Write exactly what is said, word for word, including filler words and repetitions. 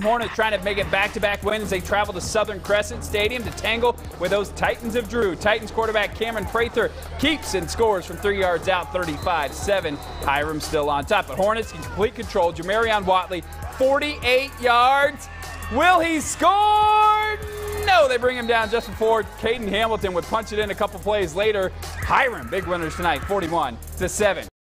Hiram Hornets trying to make it back-to-back wins. They travel to Southern Crescent Stadium to tangle with those Titans of Drew. Titans quarterback Cameron Prather keeps and scores from three yards out, thirty-five seven. Hiram still on top, but Hornets in complete control. Jamarion Watley, forty-eight yards. Will he score? No, they bring him down just before. Caden Hamilton would punch it in a couple plays later. Hiram, big winners tonight, forty-one to seven.